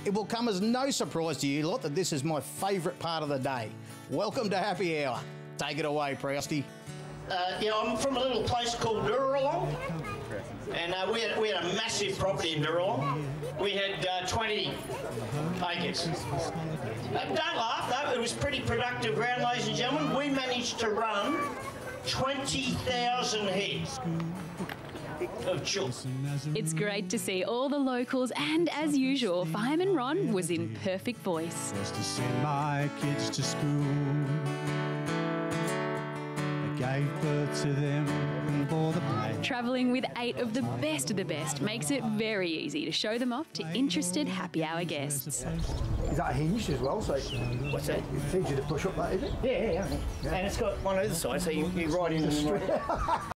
It will come as no surprise to you lot that this is my favourite part of the day. Welcome to Happy Hour. Take it away, Prousty. Yeah, I'm from a little place called Duralong, and we had a massive property in Duralong. We had 20 acres. Don't laugh though, it was pretty productive ground, ladies and gentlemen. We managed to run 20,000 heads of chooks. It's great to see all the locals, and as usual, Fireman Ron was in perfect voice. Just to send my kids to school. I gave birth to them and bore the pain. Travelling with 8 of the best makes it very easy to show them off to interested happy hour guests. Is that hinged as well? So What's that? it's easy to push up that, is it? Yeah. And it's got one either side, so you ride in the street.